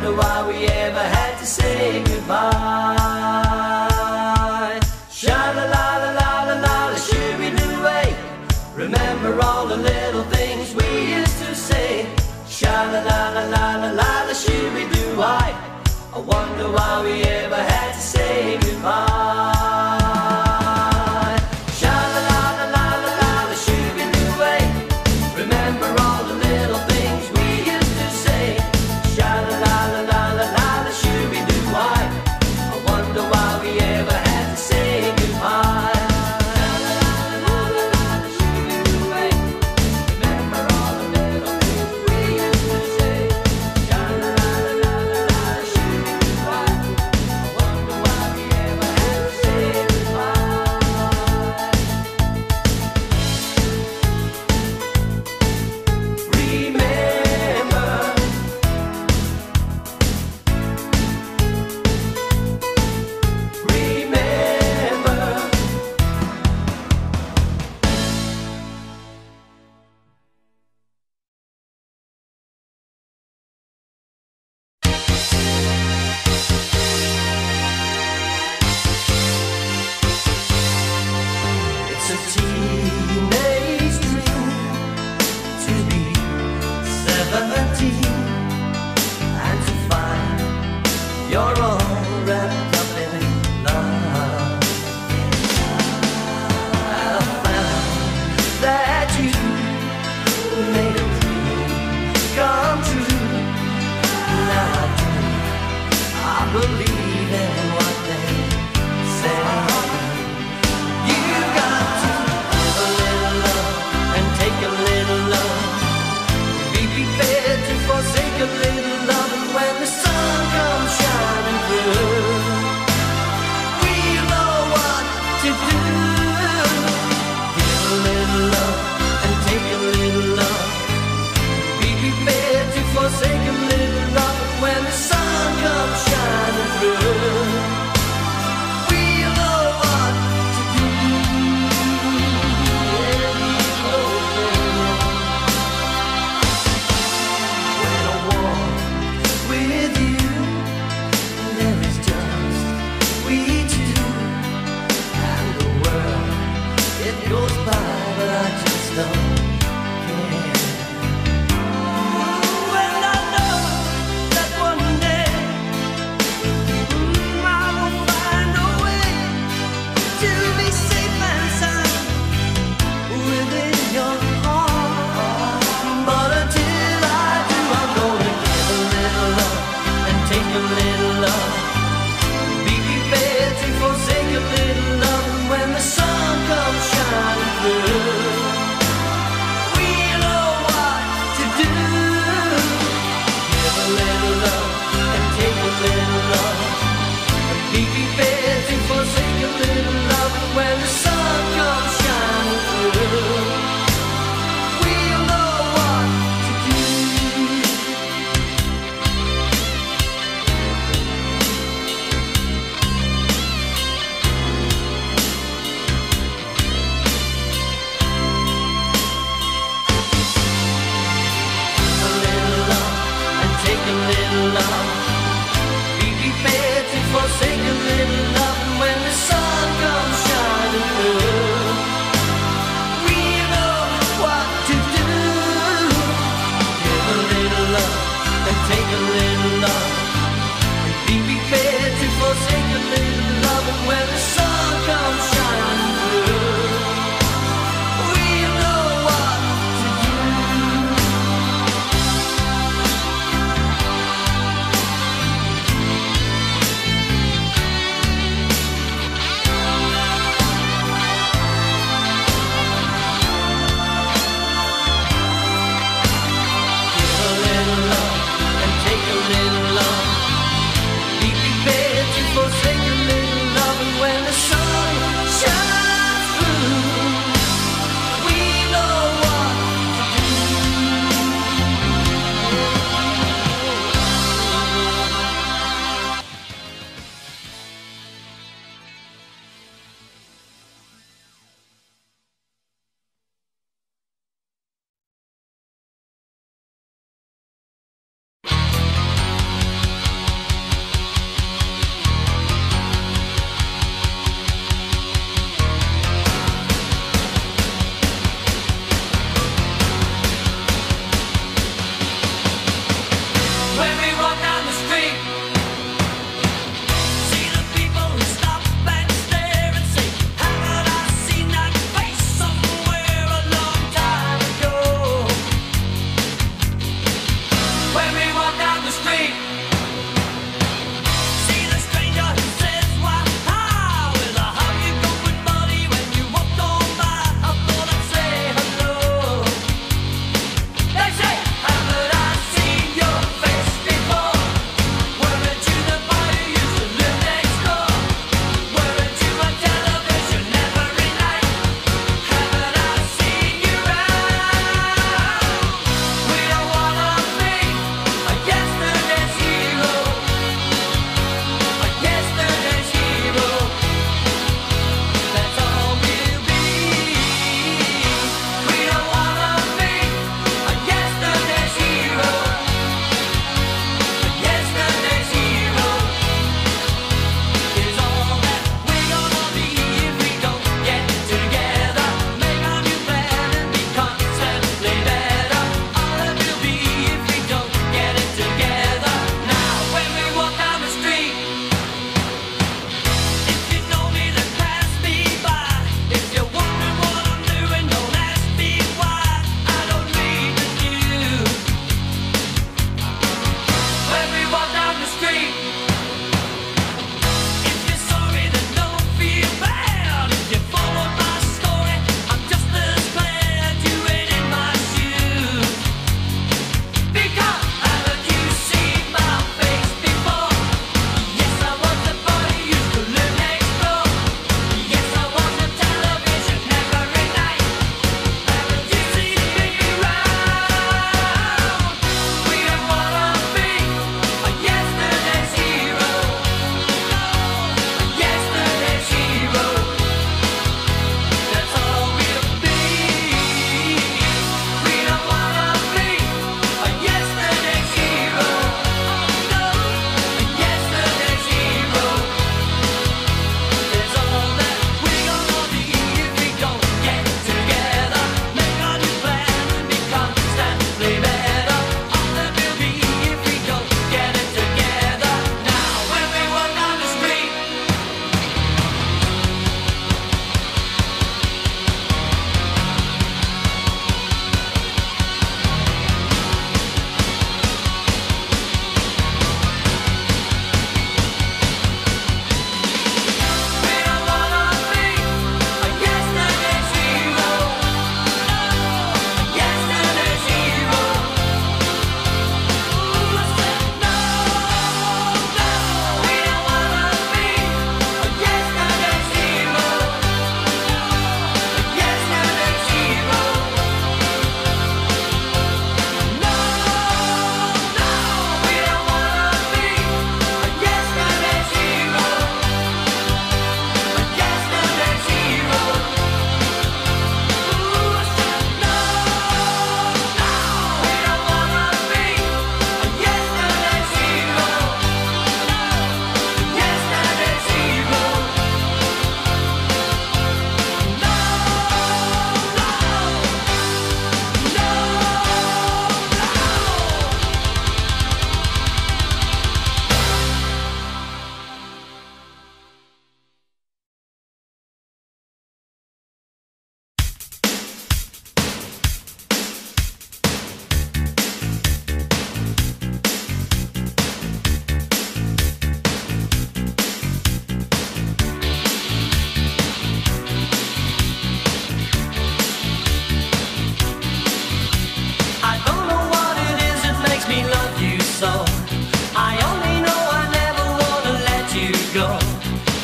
wonder why we ever had to say goodbye. Sha-la-la-la-la-la-la, shoo-be-doo-way. Remember all the little things we used to say. Sha-la-la-la-la-la-la, shoo-be-doo-why. I wonder why we ever had to say goodbye. Sha-la-la-la-la-la-la, shoo-be-doo-way. Remember all the little things we used to say. Sha-la-la-la-la-la-la, shoo-be-doo-why. I wonder why we ever had to say goodbye.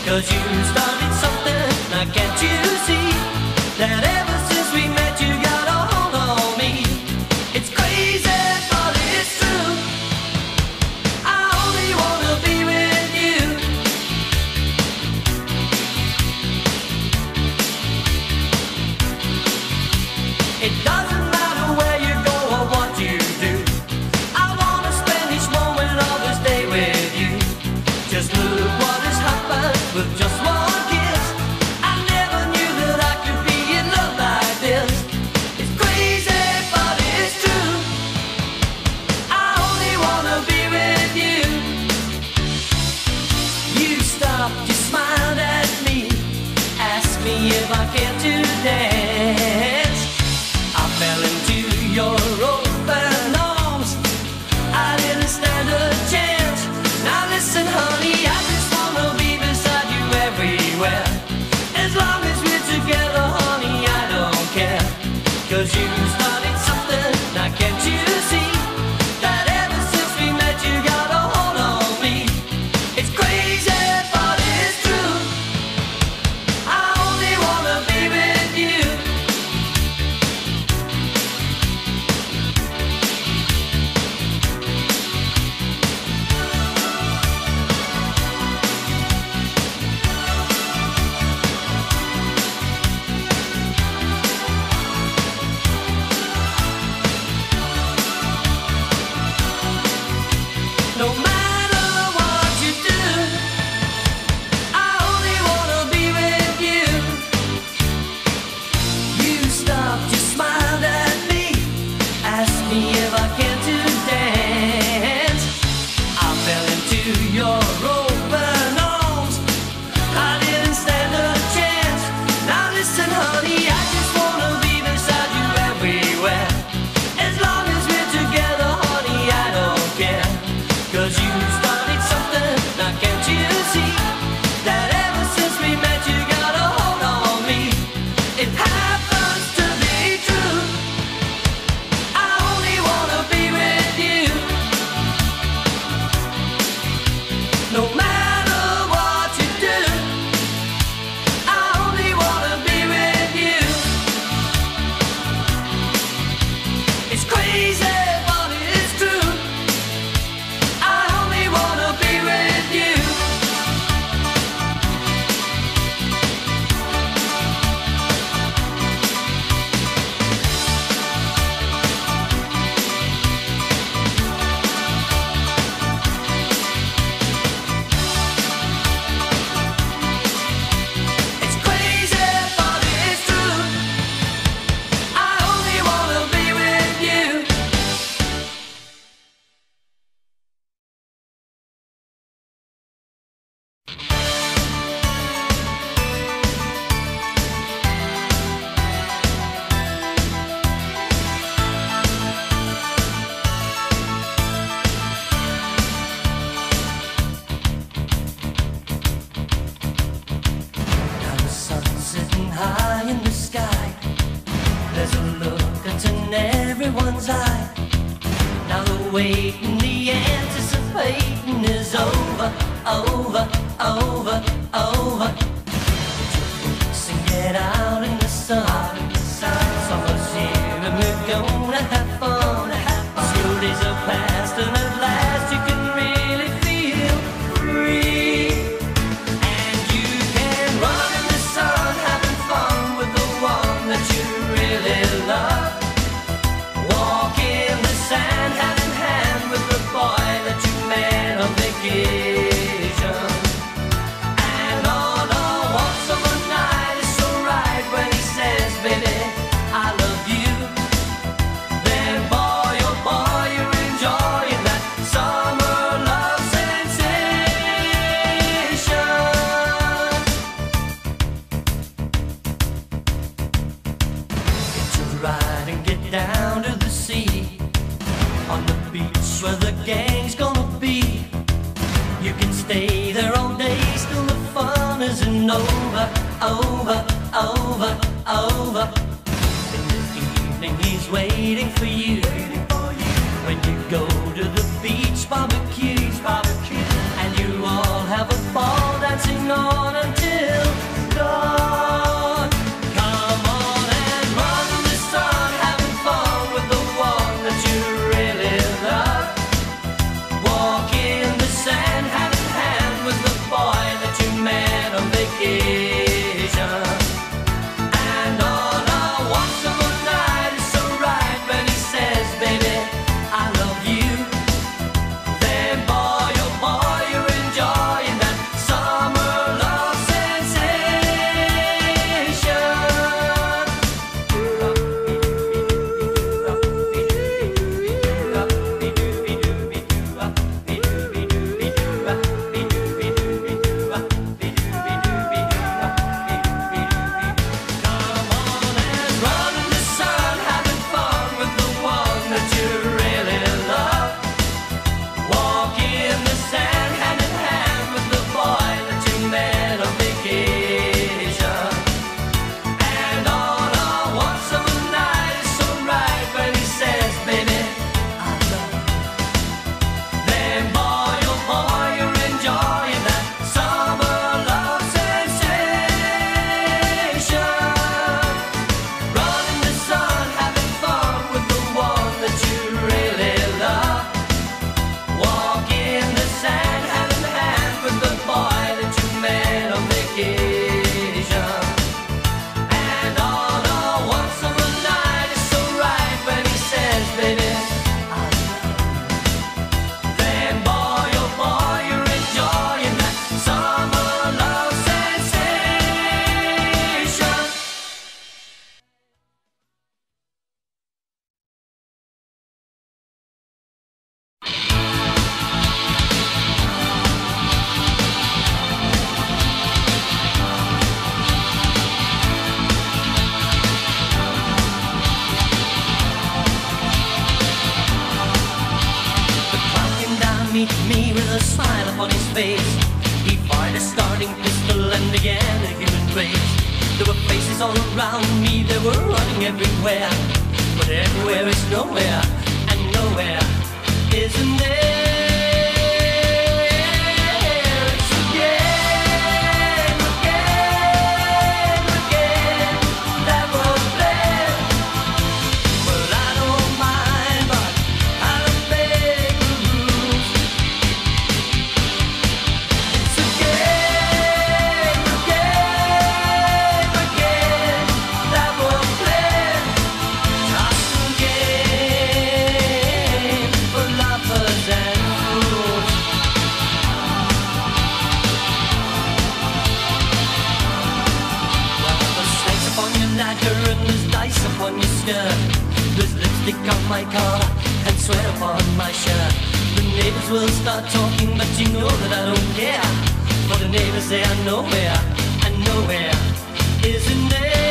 'cause you started something. Now can't you see that ever since we met you got a hold on me? It's crazy, but it's true. I only wanna be with you. It doesn't matter where you go or what you do. I wanna spend each moment of this day with you. Just look what has happened with just one kiss. I never knew that I could be in love like this. It's crazy, but it's true. I only wanna be with you. You stopped, you smiled at me, asked me if I cared to dance. I fell into your open arms. I didn't stand a chance. Now listen, honey, I just wanna be beside you everywhere. As long as we're together, honey, I don't care. 'Cause you started something, now can't you see that ever since we met you got a hold on me? It's crazy, but it's true. I only wanna be with you. No matter what you do, I only wanna be with you. You stopped, you smiled at me, asked me if I cared to dance. I fell into your open arms. I didn't stand a chance. Now listen, honey, I just wanna be beside you everywhere. As long as we're together, honey, I don't care. 'Cause you started something, now can't you see that ever since we met you got a hold on me? It happens to be true. I only wanna be with you. No matter what you do, I only wanna be with you. It's crazy, but it's true. I only wanna be with you. It's crazy, but it's true. I only wanna be with you. Now the sun's sitting high in the sky. There's a look that's in everyone's eye. Now the waiting, the anticipating is over, over, over, over. And get out in the sun. Summer's here and we're gonna have fun. School days are past and at last you can really feel free. And you can run in the sun, having fun with the one that you really love. Walk in the sand, hand in hand with the boy that you met on vacation. And on our walks of a night, it's so right when he says, baby, I love you. Then boy, oh boy, you're enjoying that summer love sensation. Get to ride and get down to the sea, on the beach where the gang's gonna be. You can stay there all day, still the fun isn't over, over, over, over. In the evening he's waiting for you. When you go to the beach barbecue, and you all have a ball dancing on vacation. And on a one summer night, it's so right when he says, baby, I love you. Then boy, oh boy, you're enjoying that summer love meet me with a smile upon his face. He fired a starting pistol and began a human race. There were faces all around me, they were running everywhere. But everywhere is nowhere, and nowhere isn't there. It's again, again, again, that was there. Well, I don't mind, but I don't make the rules. It's again, again, again, that was there. Just a game for lovers and fools. Well, there's snakes upon your ladder and there's dice upon your skirt. There's lipstick on my collar and sweat upon my shirt. The neighbors will start talking, but you know that I don't care. For the neighbors they are nowhere, and nowhere isn't there.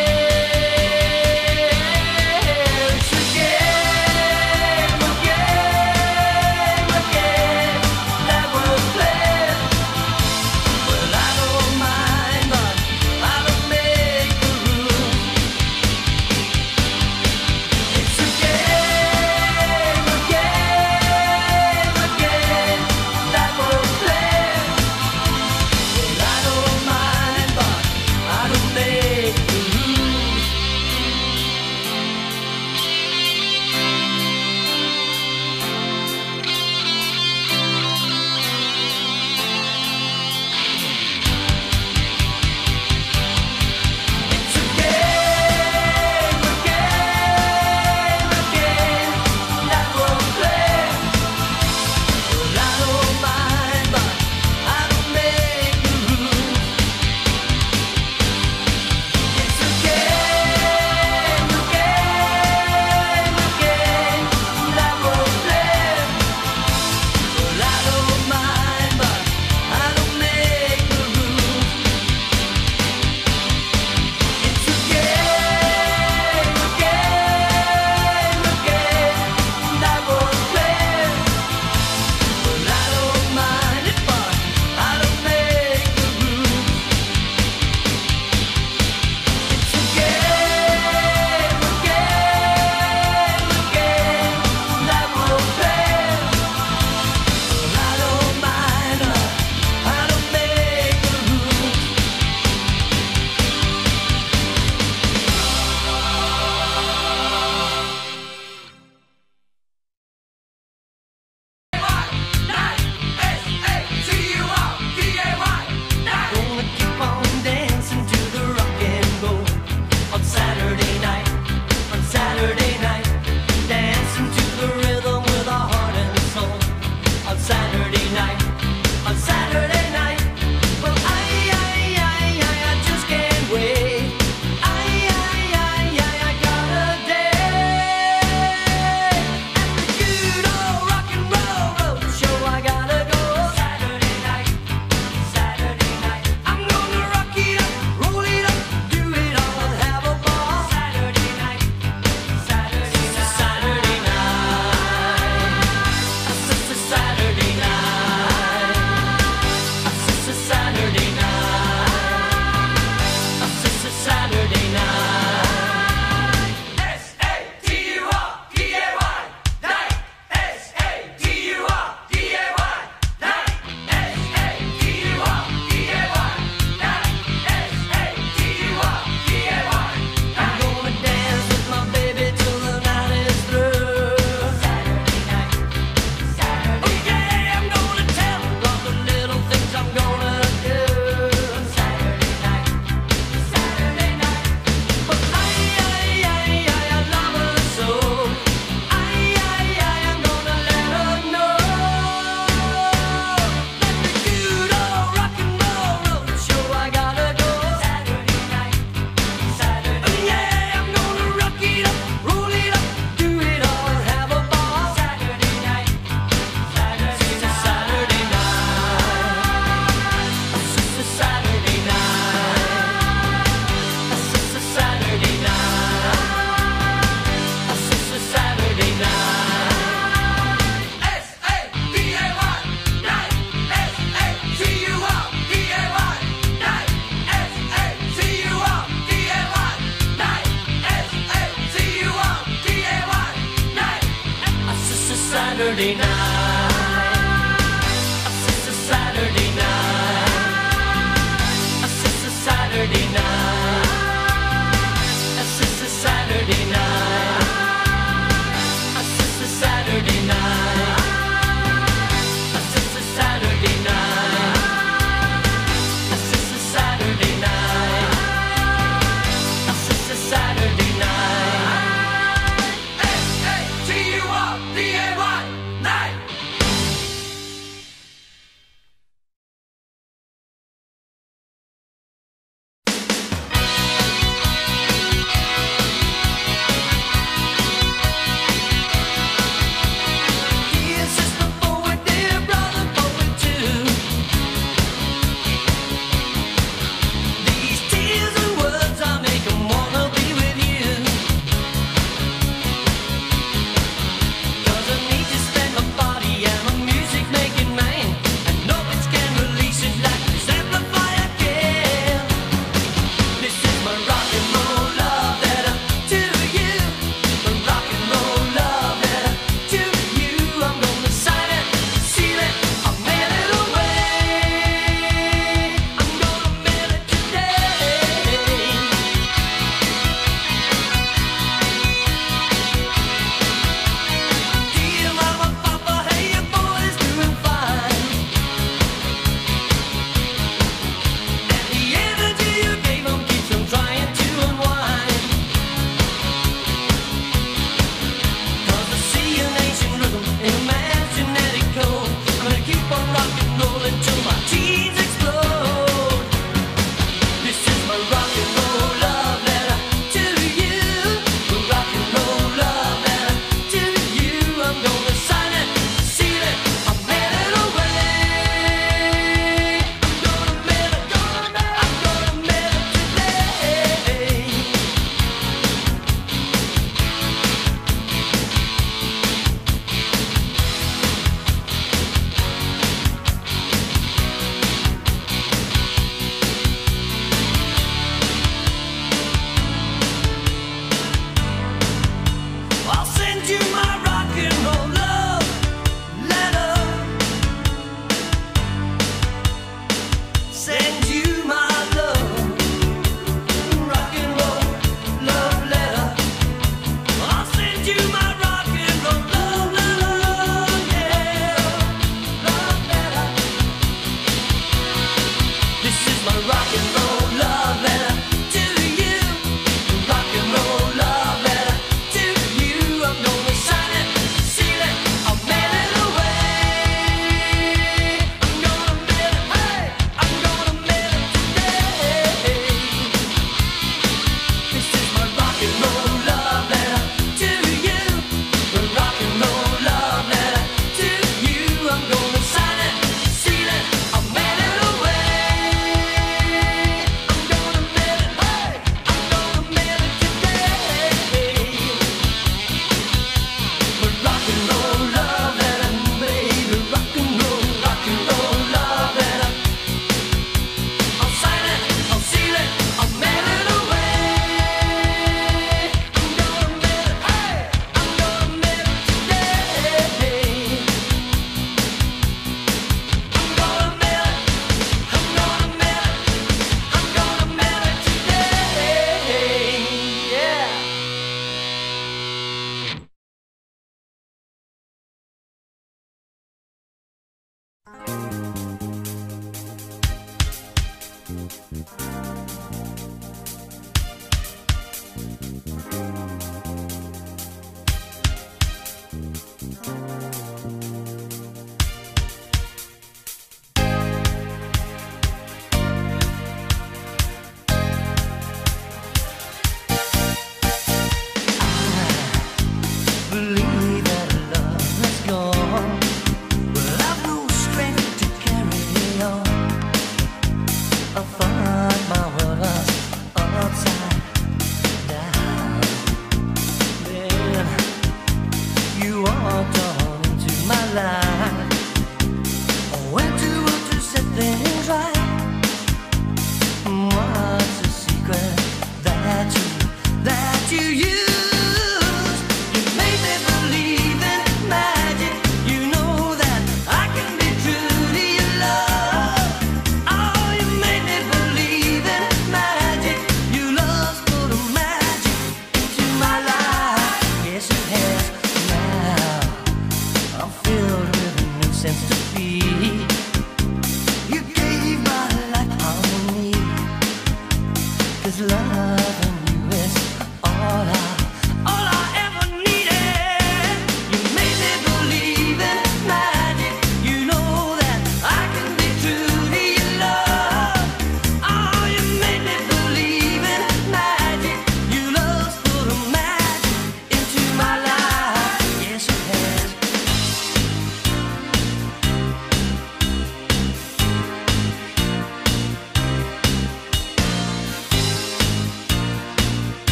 It's again, again, again, that will play. Well, I don't mind, but I don't make the rules. It's again, again, again, that will play. Well, I don't mind, but I don't make the rules. Saturday night. It's a Saturday night. It's a Saturday night. It's a Saturday night. It's a Saturday night. It's a Saturday night. It's a Saturday night. It's a Saturday night. Hey, hey, T-U-R-D-A-Y, night. Dear sister poet, dear brother poet too. These tears and words I make 'em wanna be with you. 'Cause I need to spend my body and my music making man. And no bitch can release it like this amplifier can. This is my rock and roll love letter to you. My rock and roll love letter to you. I'm gonna sign it, seal it, I'll mail it away. I'm gonna mail it today. Dear mama, papa, hey, your boy's doing fine. And the energy you gave 'em keeps 'em trying to unwind. 'Cause I see an ancient rhythm in a man's genetic code. I'm gonna keep on rock and rolling till my teens explode. This is my rock and roll love letter to you. My rock and roll love letter to you. I'm gonna sign it, seal it, I'll mail it away. I'm gonna mail it, I'm gonna mail it today. I'll send you my rock and roll love letter. Send you my love, rock and roll love letter. I'll send you my rock and roll love letter, yeah, love letter. This is my rock and roll love letter to you. Rock and roll love letter to you. I'm gonna sign it, seal it, I'll mail it away. I'm gonna mail it, hey, I'm gonna mail it today. This is my rock and roll love letter to you. Rock and roll love letter to you. I'm gonna sign it, seal it, I'll mail it away. I'm gonna mail it, hey, I'm gonna mail it today. My rock and roll love letter, baby, rock and roll love letter. I'll sign it, I'll seal it, I'll mail it away. I'm gonna mail it, hey, I'm gonna mail it today. I'm gonna mail it, I'm gonna mail it, I'm gonna mail it today. Yeah. Believe that love has gone, but I've no strength to carry on. I thought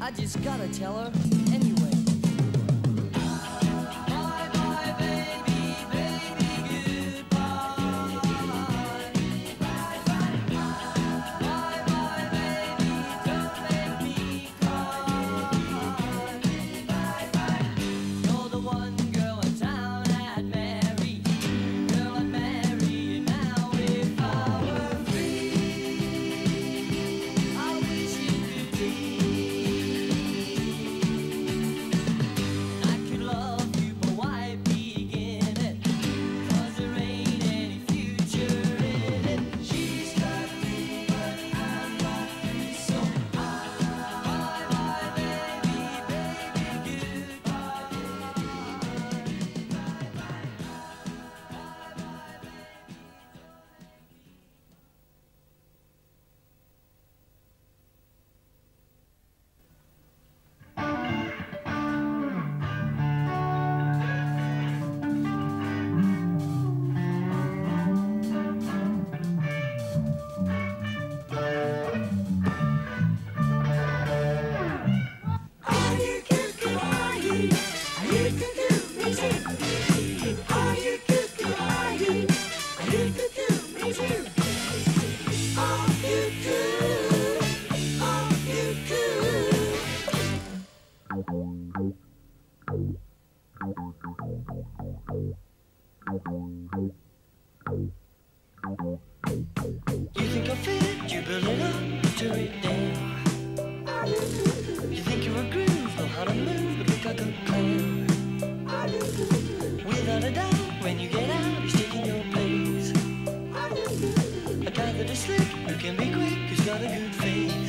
I just gotta tell her anyway. Bye bye baby, baby goodbye. Bye bye bye, bye bye baby, don't make me cry. Bye bye. You're the one girl in town I'd marry, girl I'd marry now if I were free. I wish you could be. You think I fit, you build it up, tear it down. You think you're a groove, know how to move, but look like a clown. Without a doubt, when you get out, he's taking your place. A guy that is slick, who can be quick, who's got a good face.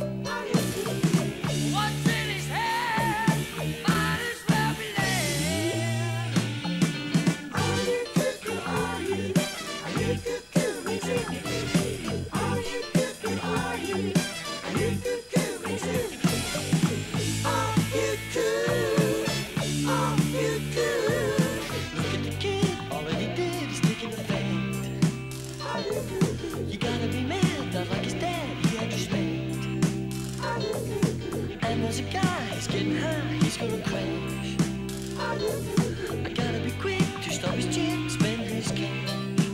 What's in his head? Might as well be there. Are you cuckoo, are you? Are you cuckoo, me too? Are you cuckoo, are you? Are you cuckoo, me too? Are you cool? Are you cool? Look at the kid, all that he did is taking effect. You gotta be mad, not like his dad, he had respect. And there's a guy, he's getting high, he's gonna crash. I gotta be quick to stop his chick, spend his cash.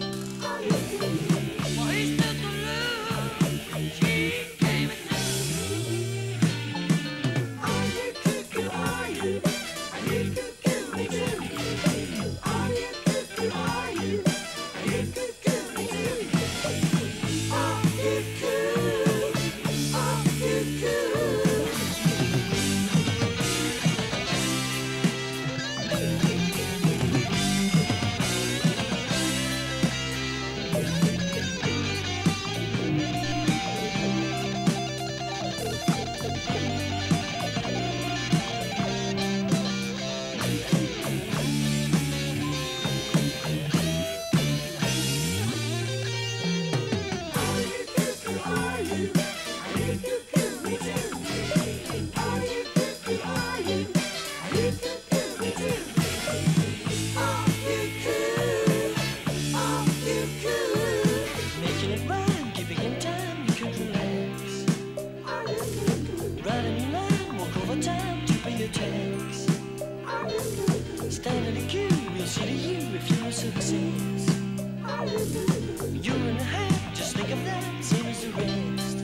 Well, he took the loop, she came and knew. Are you cuckoo, are you? Are you cuckoo, me too? Are you cuckoo, are you? Are you cuckoo, me too? Are you cool? Are you cool? Making it rhyme, keeping in time, you could relax. Write a new line, walk over time to pay your tax. Stand in the queue, we'll see to you if you're a success. You're in a hat, just think of that, same as the rest.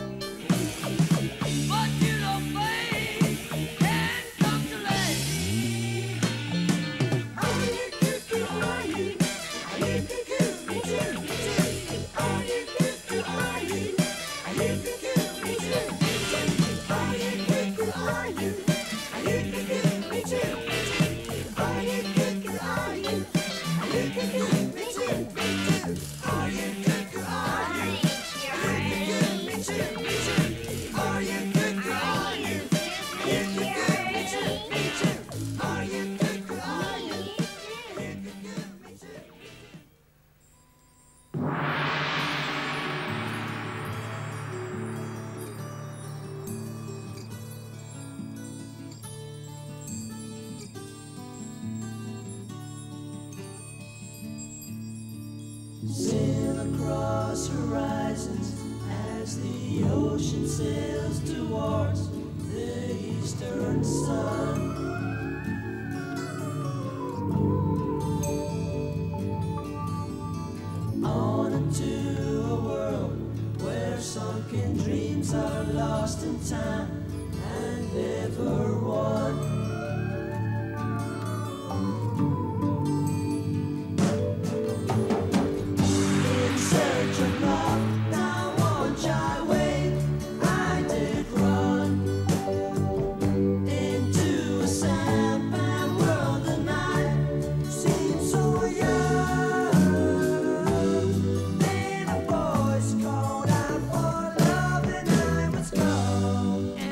But you don't fade, and come to last. Are you cuckoo, are you? Are you cuckoo, me too, me too? Are you cuckoo, are you? Are you cuckoo, me too, me too? Are you cuckoo, are you? Are you cuckoo, me too, me too? Are you cuckoo, are you? Are you cuckoo, me too, me too? Are you cuckoo, are you? Are you cuckoo, me too, me too? Are you cuckoo, are you? Are you cuckoo, me too, me too? Are you cuckoo, are you? Are you cuckoo, me too? Sail across horizons as the ocean sails towards the northern sun. On into a world where sunken dreams are lost in time and never won. In search of love, now won't I wait? I did run into a sampan world, and I seemed so young. Then a voice called out for love, and I was gone.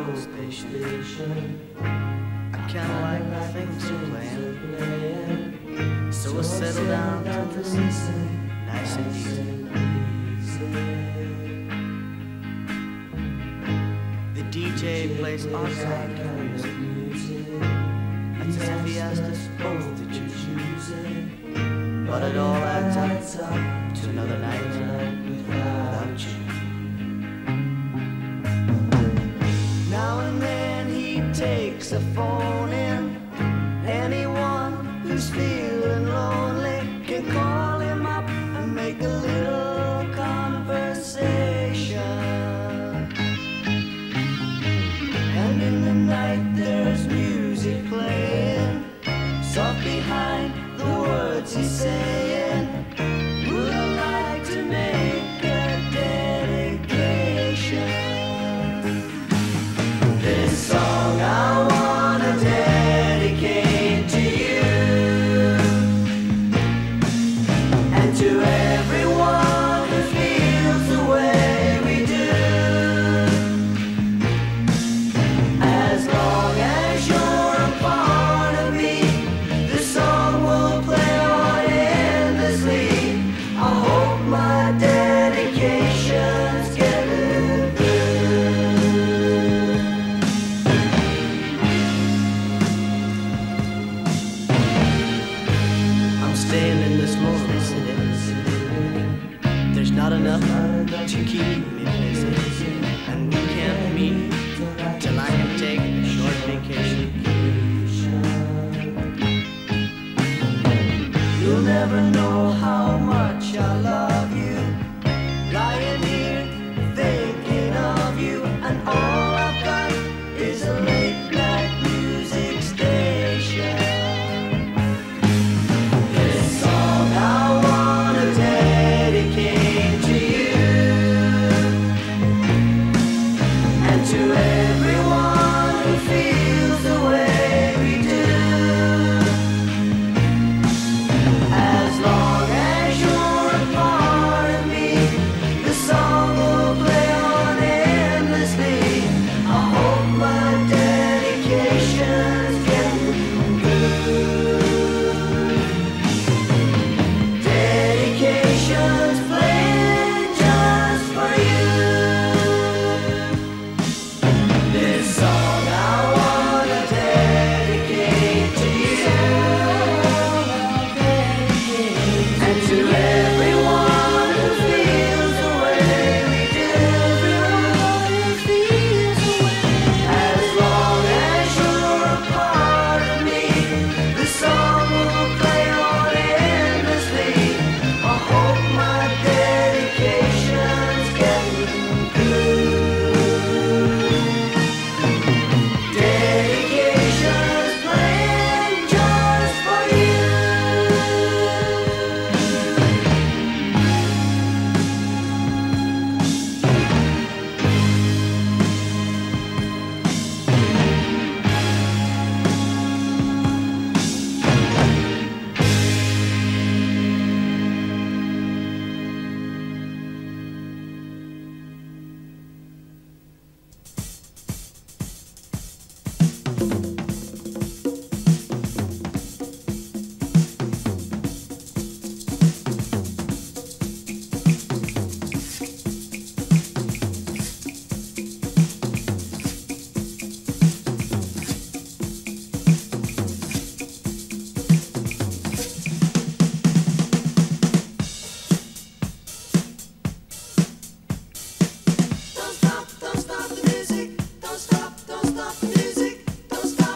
local station. I kinda like the things you're playing, so we'll settle down to this nice and easy. The DJ plays our kind of music. It's as if he asked us both to choose, but it all adds up to another night without you. Now and then he takes a phone in. Anyone who's feeling lonely can call him up and make a little conversation. And in the night there's music playing, soft behind the words he's saying. Would I like to make a dedication? This song I wanna dedicate to you and to everyone who feels the way we do. As long as you're a part of me, this song will play on endlessly. I hope my dedication's getting through. I'm staying in this lonely city. There's not enough to keep me busy, and we can't meet till I can take a short vacation. You'll never know how much I love you, lying here thinking of you, and all I've got is a late night music station. This song I wanna dedicate to you and to everyone who feels the way we do. As long as you're a part of me, the song will play on endlessly. I hope my dedication's getting through. Dedication's playing just for you. This song I wanna dedicate to you and to everyone who feels the way we do. As long as you're a part of me, the song will play on endlessly. I hope my dedication's getting through. Dedication's playing just for you. Don't stop the music. Don't stop the music. Don't stop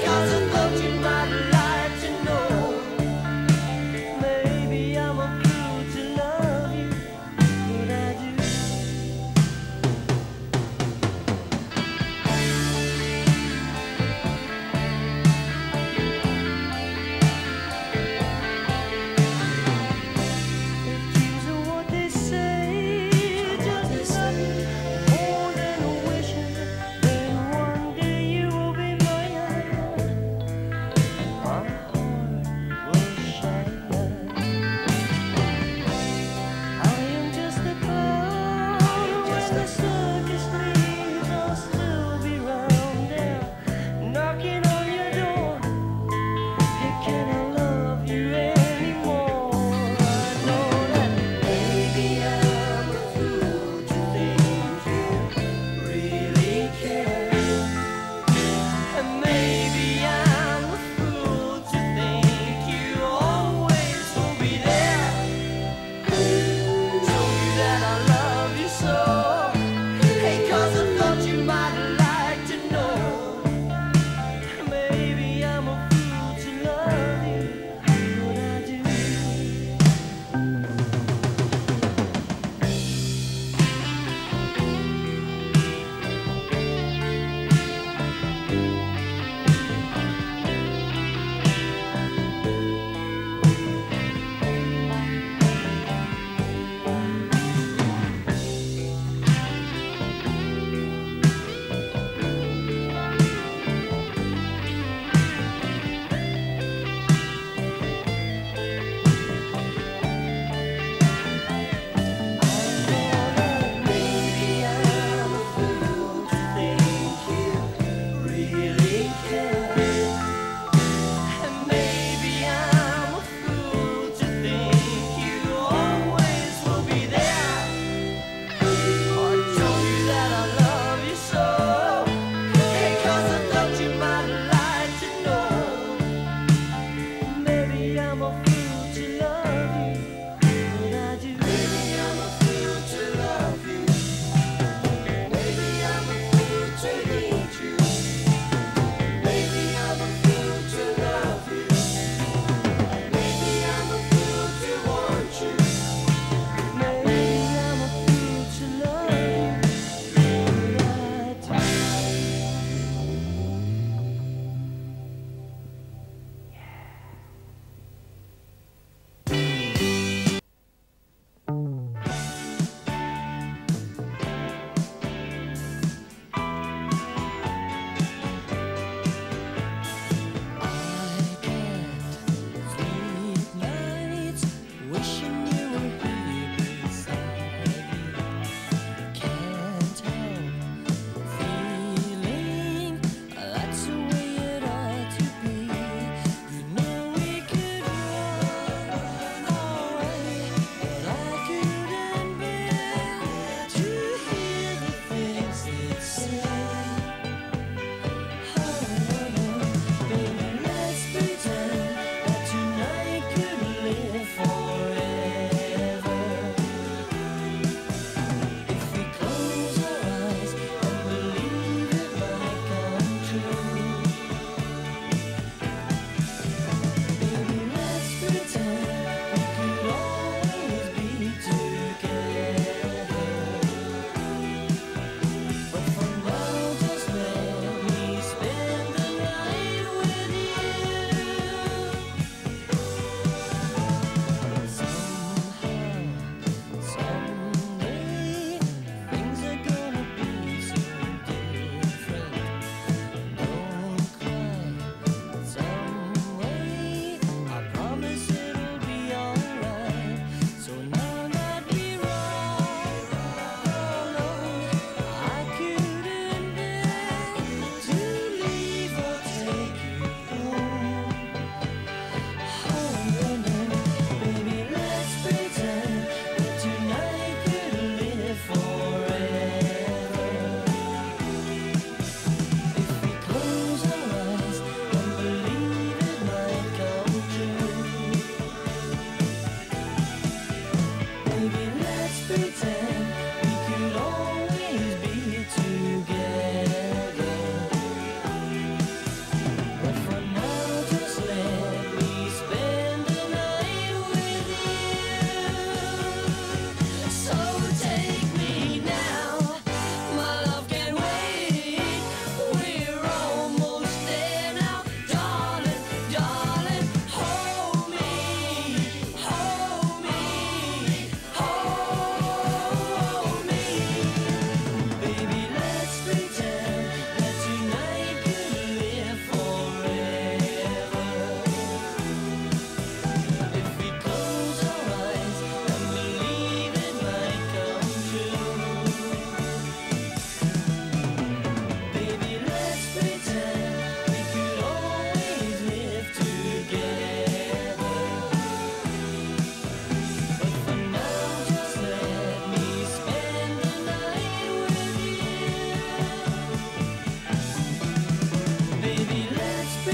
'cause I thought you might like to know. Maybe I'm a fool to love you, but I do.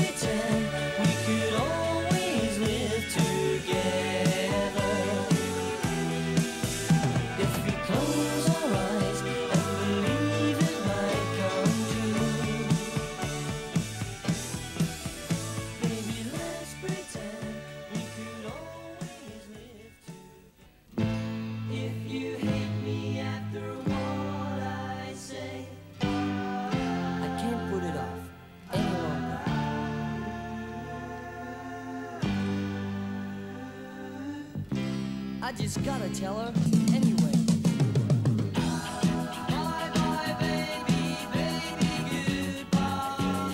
pretend we could always live together. If we close our eyes and believe it might come true, baby, let's pretend we could always live together. If you hate me after what I say, I can't put it off any longer. I just gotta tell her anyway. Bye bye baby, baby, goodbye.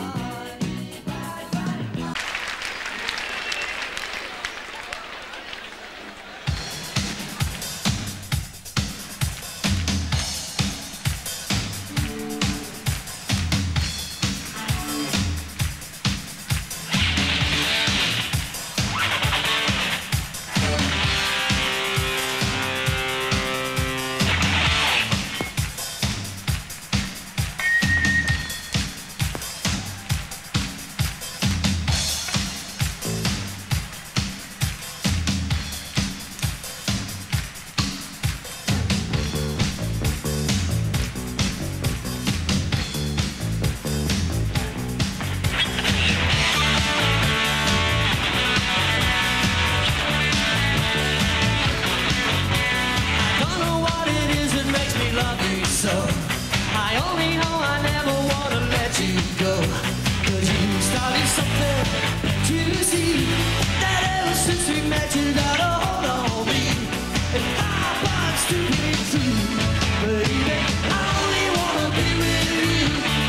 Don't know what it is that makes me love you so. I only know I never wanna let you go. 'Cause you started something to see that ever since we met you got a hold on me. And I want to be true, baby. I only wanna be with you.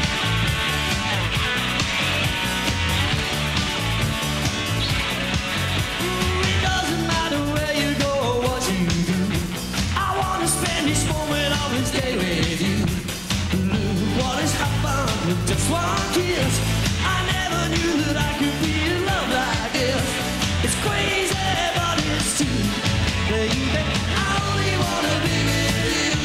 It doesn't matter where you go or what you do. I wanna spend this moment of this day with you. Look what has happened with just one kiss. I never knew that I could be in love like this. It's crazy, but it's true, baby. I only wanna be with you.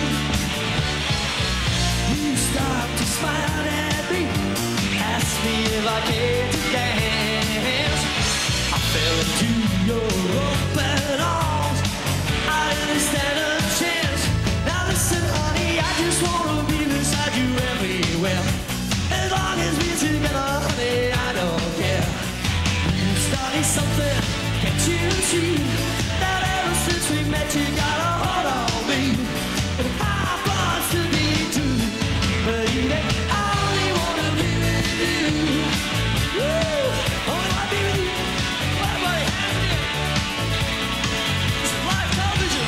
You start to smile at me, ask me if I care to dance. I fell into your open arms. I didn't stand a chance. Now listen, honey, I just wanna be beside you everywhere. As long as we're together, honey, I don't care. You started something, can't you see? That ever since we met, you got a hold on me. And I want to be true, baby. I only wanna be with you. Woo! Only wanna be with you. Everybody, hands in the air. It's live television.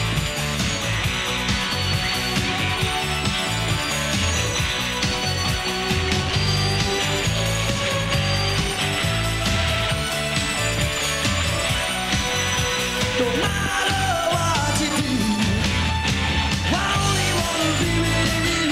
No matter what you do, I only wanna be with you.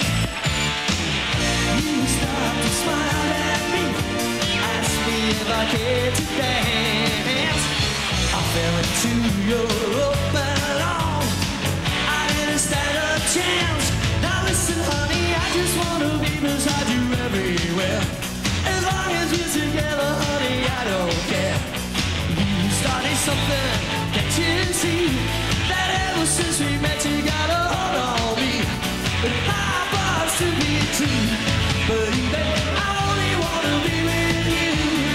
You start to smile at me, ask me if I care to dance. I fell into your open arms. I didn't stand a chance. Now listen, honey, I just wanna be beside you everywhere. As long as we're together, honey, I don't care. You started something, can't you see? That ever since we met, you got a hold on me. But I want to be true, baby. I only wanna be with you.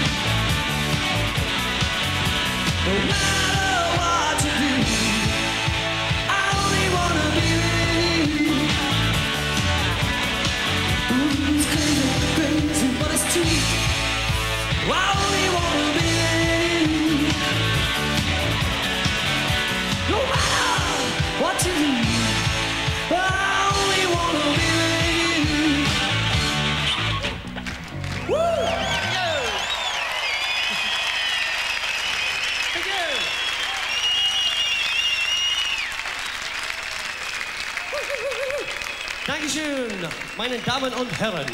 No matter what you do, I only wanna be with you. Ooh, it's crazy, crazy, but it's true. I only wanna be with you. No matter what you do, I only wanna be with you. Woo! Thank you. Dankeschön, meine Damen und Herren.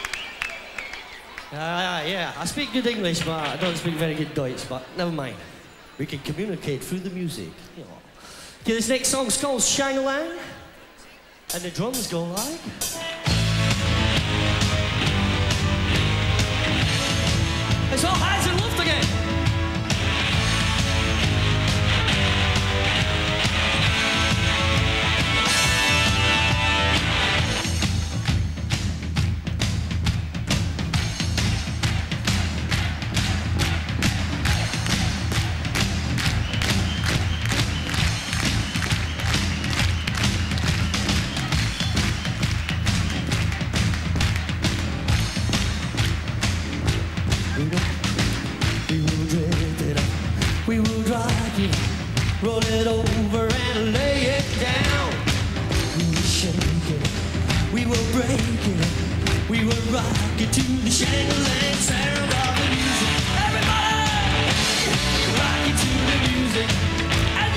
Yeah, I speak good English, but I don't speak very good Deutsch, but never mind. We can communicate through the music. Yeah. Okay, this next song's called Shang-Lang, and the drums go like... roll it over and lay it down. We were shaking, we were breaking, we were rocking to the Shangri-La sound of the music. Everybody, rocking to the music. And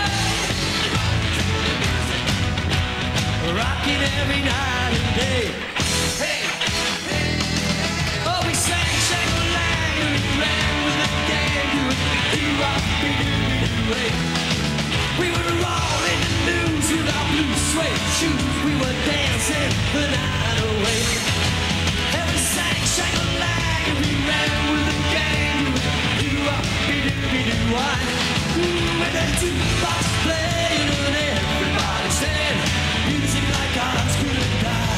rocking every night and day. Hey, hey, oh, we sang Shangri-La and we ran with the gang. We were all in the news with our blue suede shoes. We were dancing the night away. And we sang Shangri-La and we ran with the gang. Do-up-be-doo-be-doo-why. With a jukebox playing and everybody said music like ours couldn't die.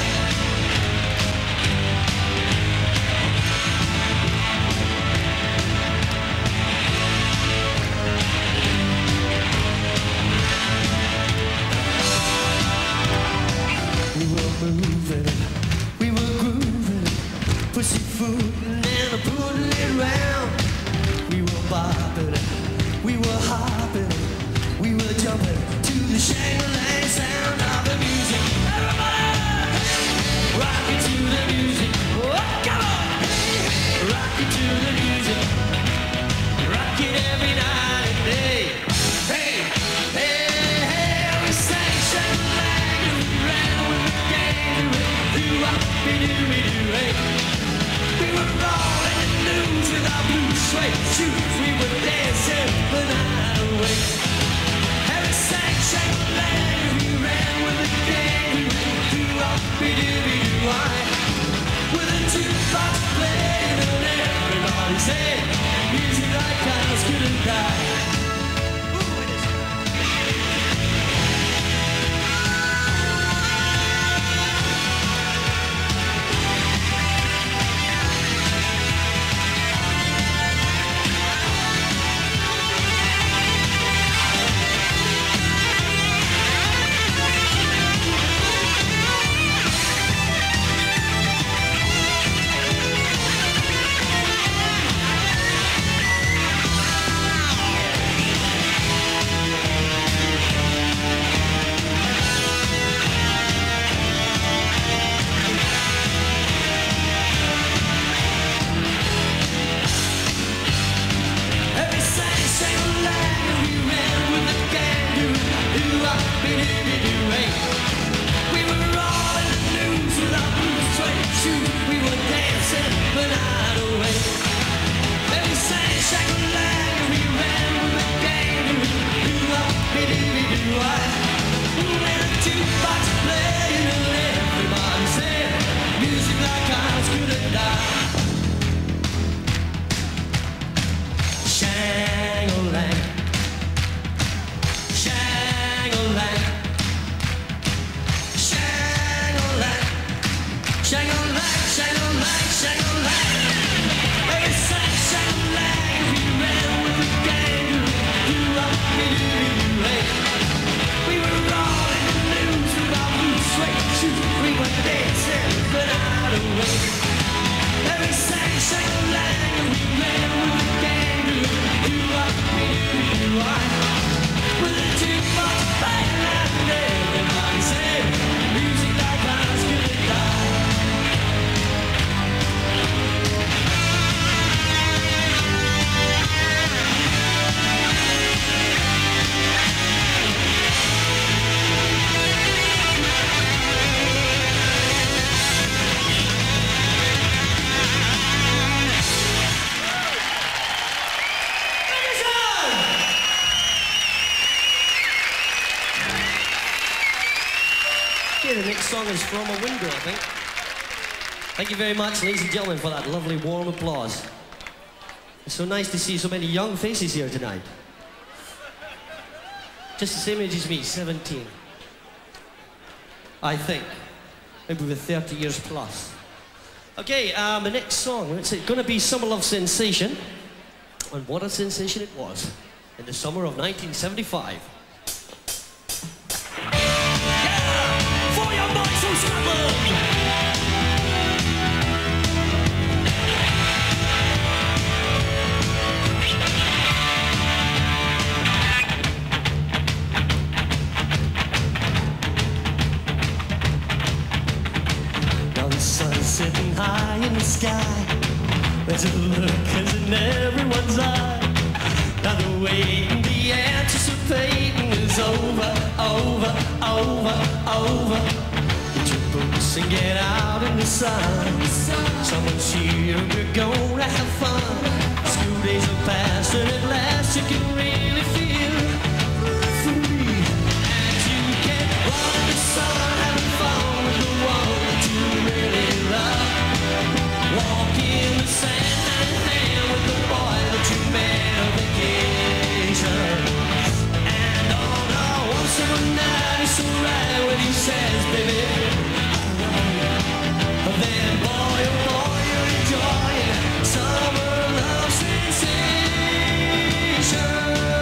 We were moving, we were grooving, pussyfooting and putting it round. We were bopping, we were hopping, we were jumping to the Shangri-La sound of the music. Everybody, rocking to the music. Oh, come on, rocking to the music, rocking every night and day. Hey, hey, hey, we sang Shangri-La. We were all in the news with our blue suede shoes. We were dancing the night away. And we sang Shangri-La and we ran with the gang. Do-up-be-doo-be-doo-why. With a jukebox playing and everybody said music like ours couldn't die. The next song is From a Window, I think. Thank you very much, ladies and gentlemen, for that lovely warm applause. It's so nice to see so many young faces here tonight. Just the same age as me, 17. I think. Maybe with 30 years plus. Okay, the next song, it's going to be Summer Love Sensation. And what a sensation it was in the summer of 1975. There's a look in everyone's eye. Now the waiting, the anticipating is over, over, over, over. Get your boots and get out in the sun. Someone's here, we're gonna have fun. School days are past and at last you can really feel free. And you can run in the sun, having fun with the one that you really love. Walk in the sand hand in hand with the boy that you met on vacation. And on a once in a night it's alright when he says, baby, then boy, oh boy, you're enjoying summer love sensation.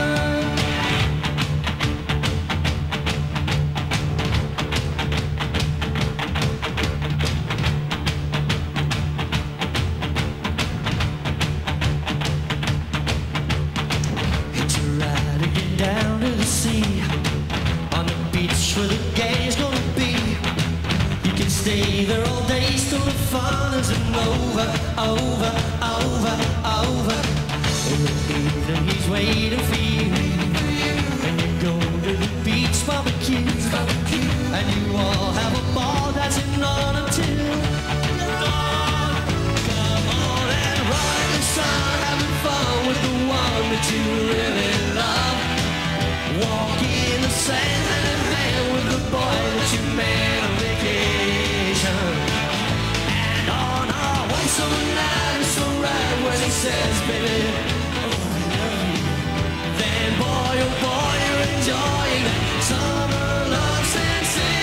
It's a ride to get down to the sea, on the beach where the gay's gonna be. You can stay there all day, still the fun isn't over, over, over, over. In the evening he's waiting for you, and you go to the beach barbecue, and you all have a ball dancing on until dawn. Come on and run in the sun, having fun with the one that you really love. Walk in the sand hand in hand with the boy that you met on vacation. And on our one summer night it's alright when he says, baby, oh I love you. Then boy, oh boy, you're enjoying summer love sensation.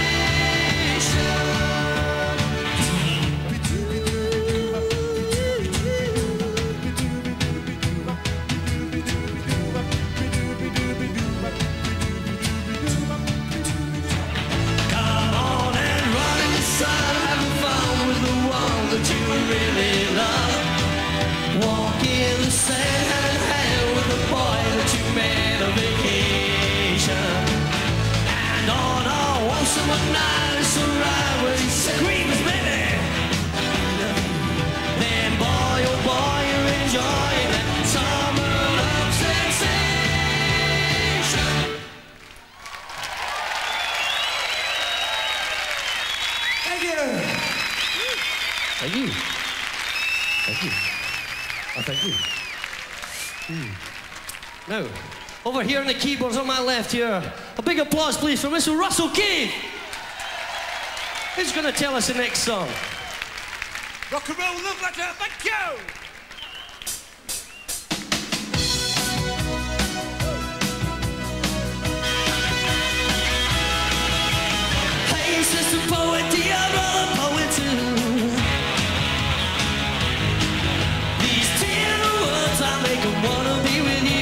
Come on and run in the sun, having fun with the one that you really love. Walk in the sand hand in hand with the boy that you met on vacation. And on a one summer night it's alright when he screams, baby, then boy, oh boy, you're enjoying that summer love sensation. Thank you. Thank you. Thank you. Oh, thank you. Now, over here on the keyboards on my left here, a big applause please for Mr. Russell Keith. Who's going to tell us the next song? Rock and roll love letter, thank you. Hey, sister poet, dear brother poet too. These tender words I make 'em wanna be with you.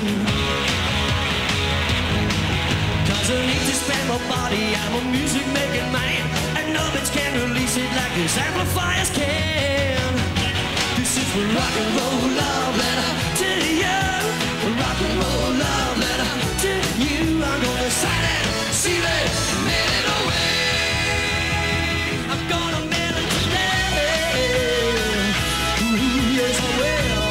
'Cause I need to spend my body, I'm a music making man, and no bitch can release it like this amplifiers can. This is for rock and roll love letter to you. Rock and roll love letter to you. I'm gonna sign it, seal it, mail it away. I'm gonna mail it today. Ooh, yes I will.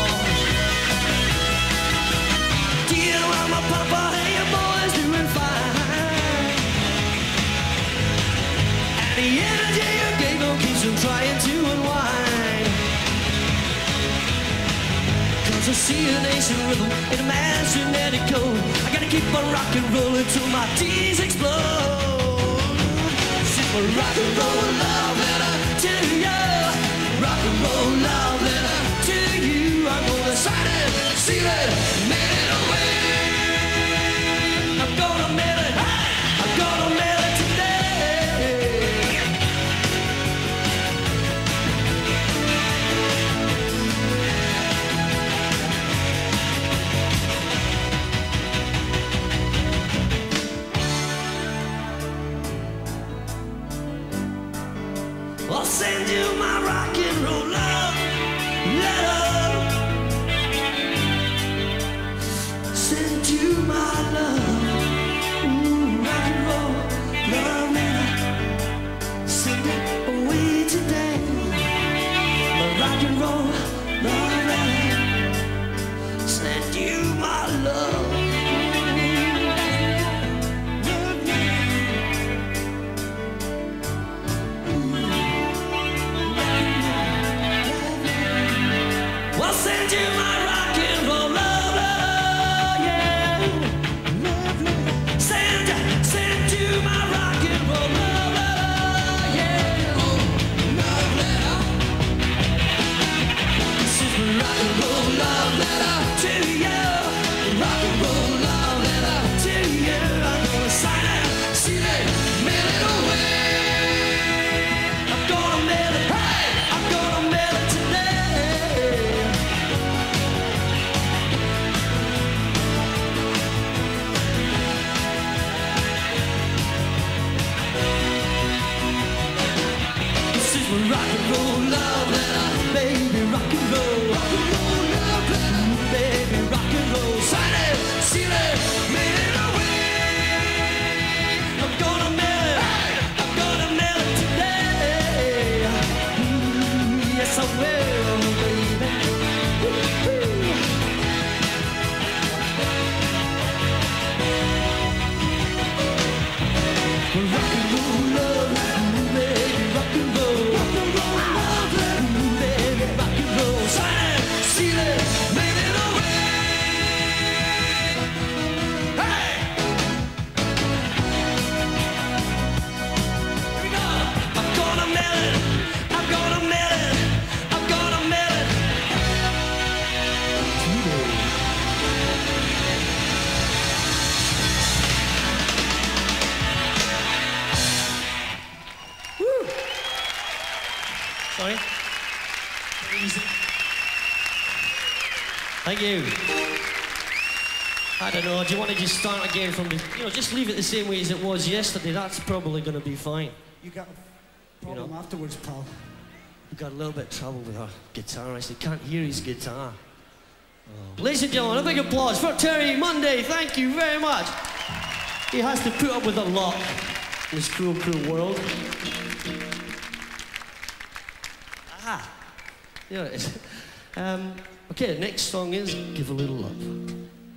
Dear mama, papa, hey, your boy's doing fine. And the energy you gave him keeps him trying to unwind. 'Cause I see an ancient rhythm in a man's genetic code. I gotta keep on rock and rolling till my D's explode. Sing a rock and roll love letter to you. Rock and roll love letter to you. I'm gonna sign it, seal it, mail it away. I'm gonna mail it, I'm gonna mail it today. I'll send you my rock and roll love. I'll send you my rock and roll love letter, yeah. Send you my rock and roll love letter, yeah. Love letter. This is my rock and roll love letter to you. Rock and roll love letter to you. I'm gonna sign it, seal it, mail it away. I'm gonna mail it, hey, I'm gonna mail it today. This is my rock and roll love letter, baby, rock and roll love letter, baby, rock and roll. Sign it, seal it, mail it away. I'm gonna mail it, hey, I'm gonna mail it today. Yes, I will, baby. Rock and roll love, baby, rock and roll love, baby, rock and roll. Sign it, seal it, mail it away. Hey! Here we go. I'm gonna mail it, I'm gonna mail it, I'm gonna mail it. Woo! Sorry. Thank you. I don't know, do you want to just start again from the, just leave it the same way as it was yesterday? That's probably going to be fine. You got a problem afterwards, pal. We got a little bit of trouble with our guitarist. He can't hear his guitar. Ladies and gentlemen, a big applause for Terry Monday. Thank you very much. He has to put up with a lot in this cruel, cruel world. Ah, there it is. Okay, the next song is Give a Little Love.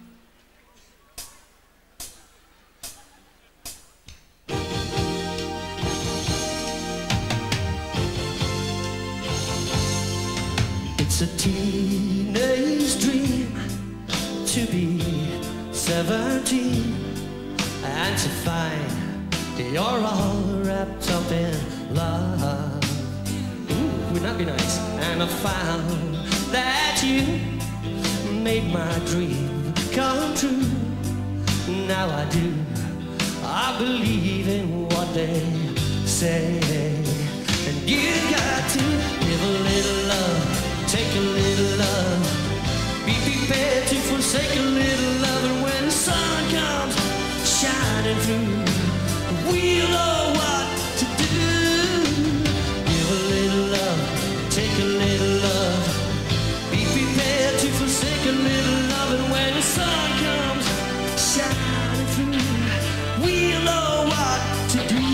It's a teenage dream to be 17 and to find you're all wrapped up in love. Ooh, wouldn't that be nice? And I found that you made my dream come true. Now I do, I believe in what they say. And you got to give a little love, take a little love, be prepared to forsake a little love. And when the sun comes shining through, we'll know what to do. Give a little love, take a little love, be prepared to forsake a little love. And when the sun comes shining through, we'll know what to do.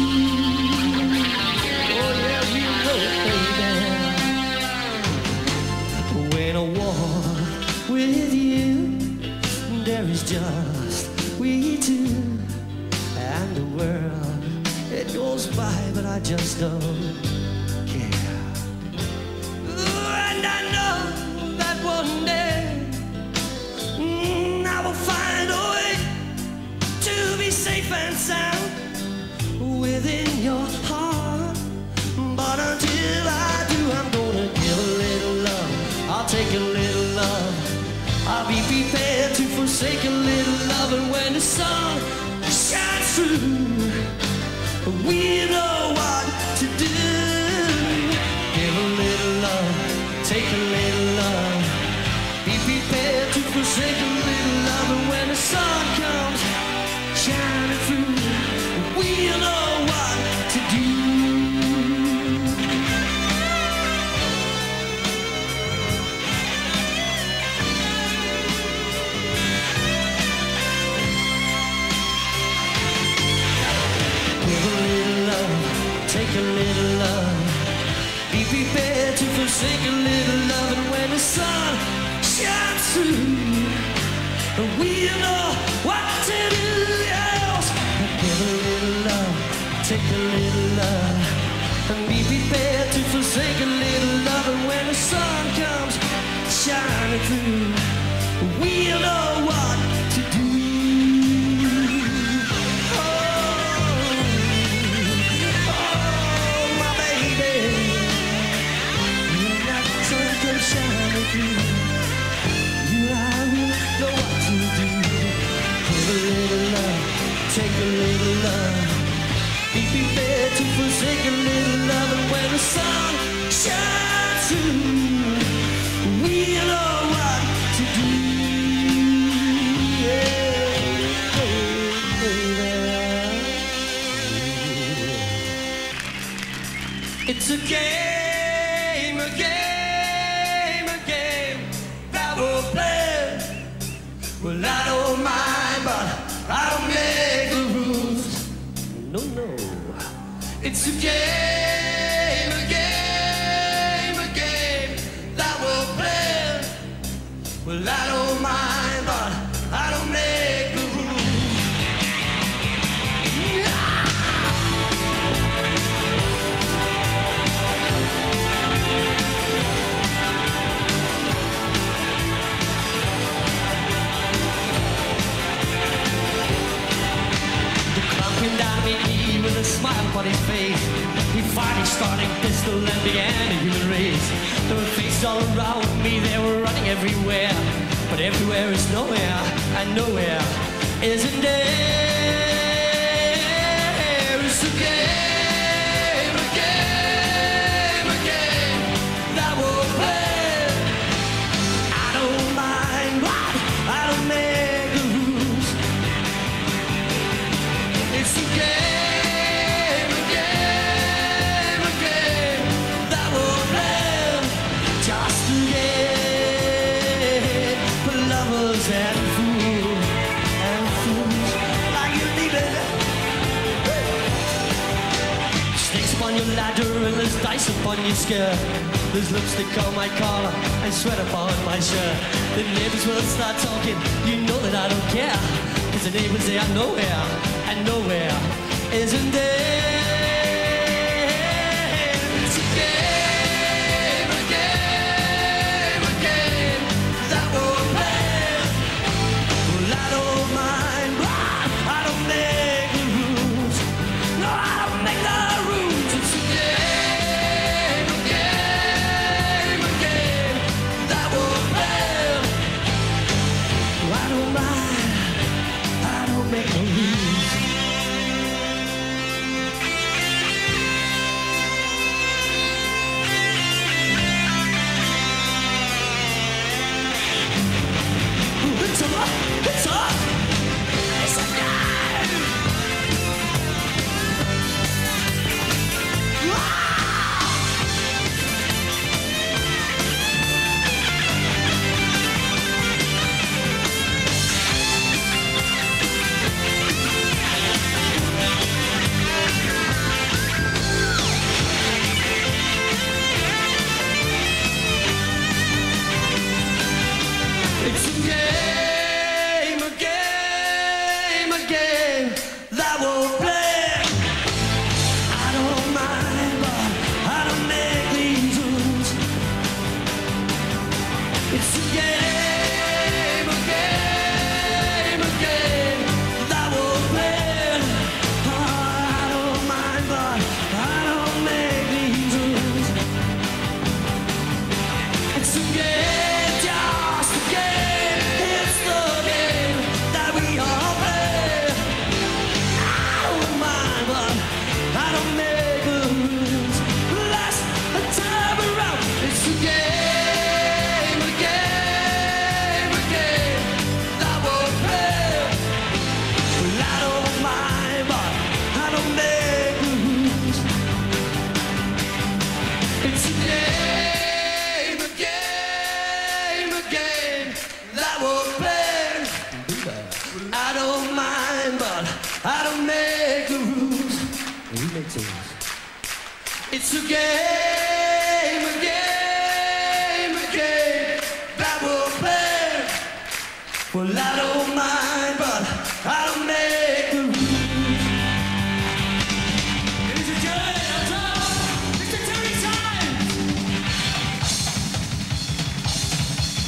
Oh yeah, we'll know, baby. When I walk with you, there is just we two, and the world, it goes by, but I just don't care. And I know that one day I will find a way to be safe and sound within your heart. But until I do, I'm gonna give a little love, I'll take a little love, I'll be prepared to forsake a little love. And when the sun shines through, we know what to do. Give a little love, take a little love, be prepared to forsake a little love. And when the sun comes shining through, we'll know what to do. Give a little love, take a little love, be prepared to forsake a little love. And when the sun shines through, we'll know what to do. Yes. Give a little love, take a little love, and be prepared to forsake a little love. And when the sun comes shining through. We'll know what to do. Oh, my baby, when that sun comes shining through, you and I will know what to do. Give a little love, take a little love. It'd be fair to forsake a little love, and when the sun shines through, we'll know what to do. It's a game, a game, a game that we'll play. Well, I don't mind, but I don't make the rules. No, no. It's a game, a game, a game that we'll play. Well, I don't mind, but I don't make the rules. Came down to meet me with a smile upon his face. He finally started pistol and began a human race. There were faces all around me, they were running everywhere. But everywhere is nowhere, and nowhere isn't there. It's a game, a game, a game that we'll play. I don't mind, but I don't make the rules. It's a game, a game, a game that we'll play. Just a game for lovers and fools like you, baby. Snakes upon your ladder and there's dice upon your skirt. There's lipstick on my collar and sweat upon my shirt. The neighbors will start talking, you know that I don't care. Cause the neighbors, they are nowhere, and nowhere isn't there. It's a game, a game, a game that we'll play. Well, I don't mind, but I don't make the rules. No, I don't make the rules. It's a game, a game, a game that we'll play. Well, I don't mind, I don't make the rules. It's up! It's a game! It's a game, a game, a game that we'll play. I don't mind, but I don't make these rules. It's a game, a game, a game that we'll play. I don't mind, but I don't make these rules. It's a game, just a game. It's the game that we all play. I don't mind, but I don't make the rules. Last time around, it's a game, a game, a game that we'll play. Well, I don't mind, but I don't make the rules. It's a game, a game, a game that we'll play. Well, I don't mind, but I don't make the rules. We make the rules. It's a game, a game, a game that we'll play. Well, I don't mind, but I don't make the rules. Ladies and gentlemen, Mr. Terry Time!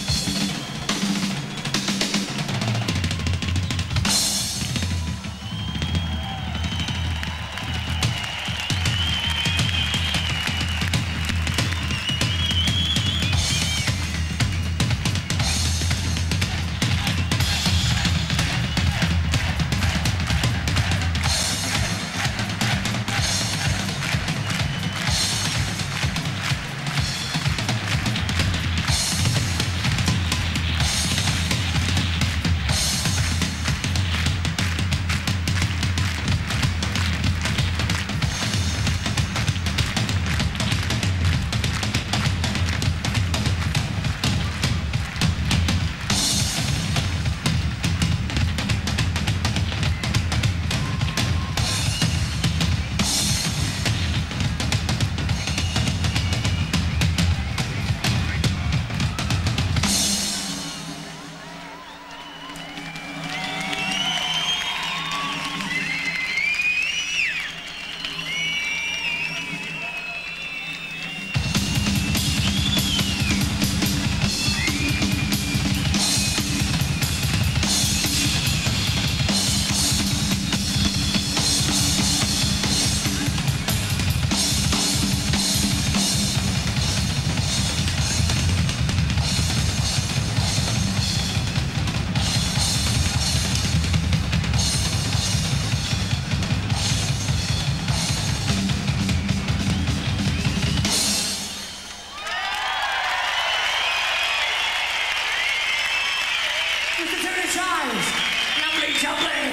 Mr. Terry Chimes. Lovely jubbly.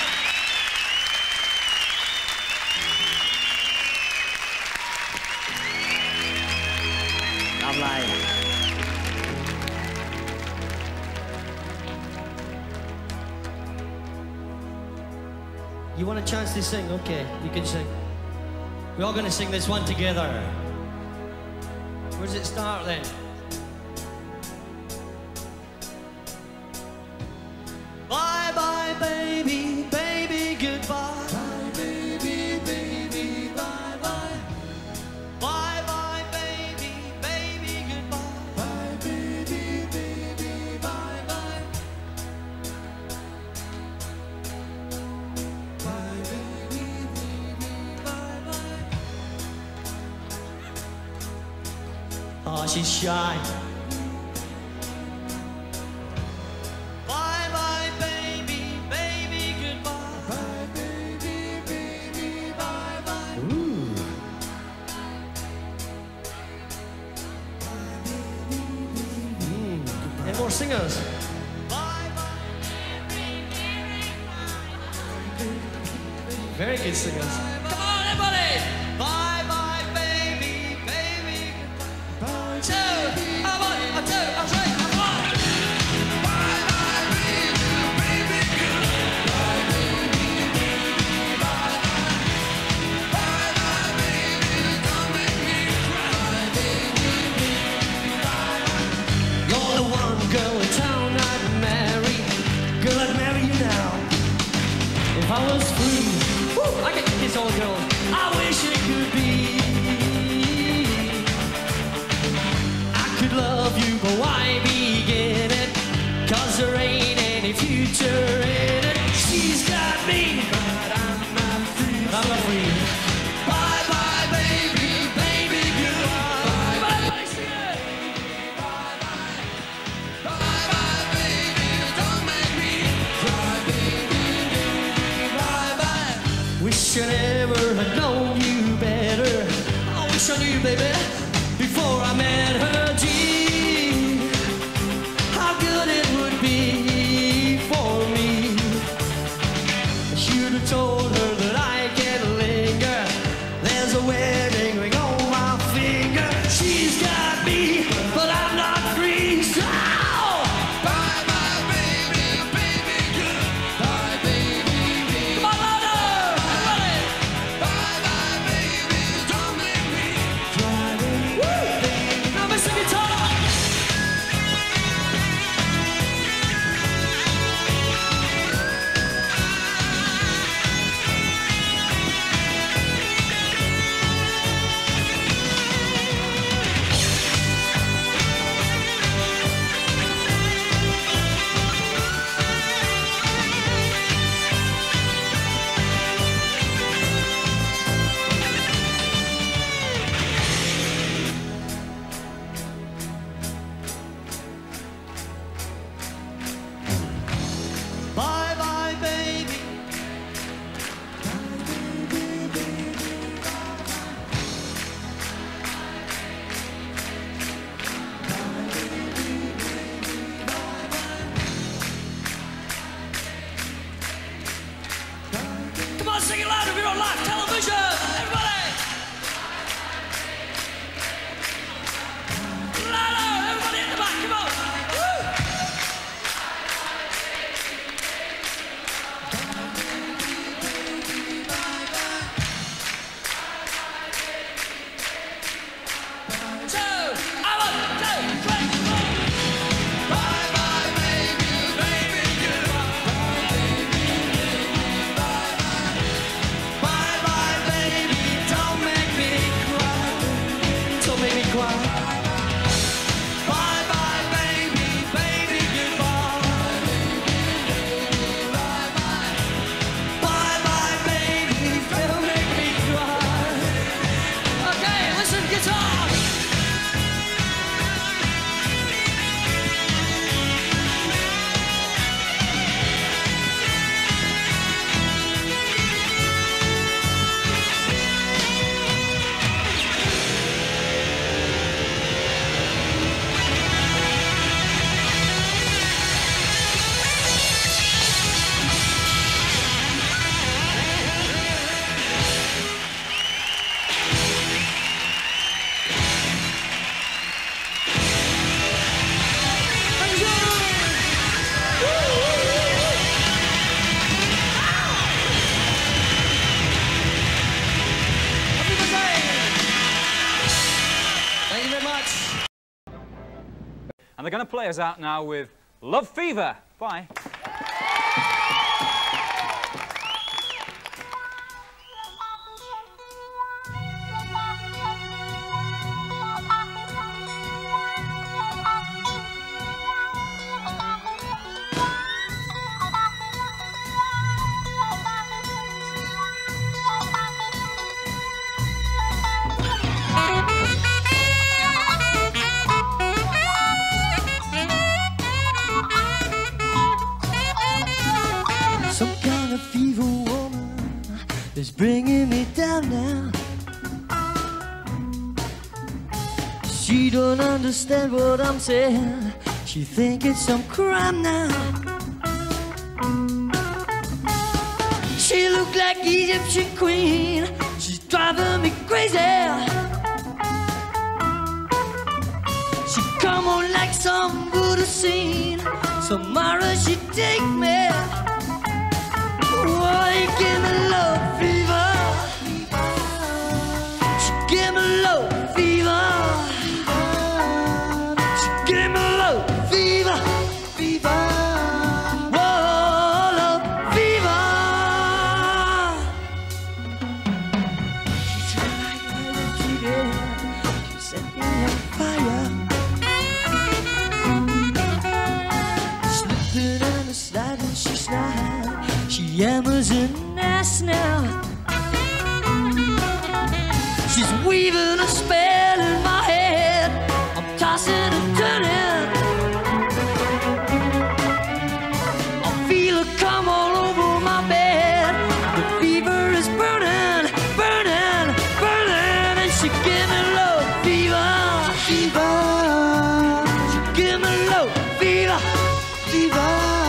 Lovely. You want a chance to sing? Okay, you can sing. We're all going to sing this one together. Where does it start then? Bye bye baby, baby goodbye. Bye baby, baby, bye bye. Bye bye baby, baby goodbye. Bye baby, baby, bye bye. Bye baby, baby, bye bye. Oh, she's shy. Bye bye baby, baby goodbye. Bye baby, baby, bye bye. Ooh. Any more singers? Bye bye. Very good singers. Come on, everybody! Bye bye baby, baby goodbye. Two, a one, a two, a three, a one. Bye bye baby, baby goodbye. Bye bye baby, don't make me cry. You're the one girl in town I'd marry. Girl, I'd marry you now. If I was free, woo, I get to kiss all girls. I wish it could be. I could love you, but why begin it? 'Cause there ain't any future in it. She's got me, but I'm not free. I'm not free. Bye bye, baby, baby, goodbye. Bye bye, sugar. Bye bye. Bye bye, baby, don't make me cry, baby, baby, bye bye. Wish I never had known you better. I wish I knew you, baby, before I met her. Gee, how good it would be for me. I should have told her that I can linger. There's a wedding ring on my finger. She's got me, but I'm not free. So, bye bye, baby, baby, goodbye, baby, baby. Come on, louder, everybody. Bye bye, baby, don't make me cry. they're going to play us out now with Love Fever. Bye. Some kind of fever woman is bringing me down now. She don't understand what I'm saying. She think it's some crime now. She look like Egyptian queen. She's driving me crazy. She come on like some voodoo scene. Tomorrow she take me. Why give me love fever? She give me love fever. She give me love fever, fever. Whoa, love fever. She's like electrocuted. She set me on fire. Slipping and a sliding, she's not. She yammers an ass now. She's weaving a spell in my head. I'm tossing and turning. I feel her come all over my bed. The fever is burning, burning, burning. And she give me love fever, fever. She give me love fever, fever.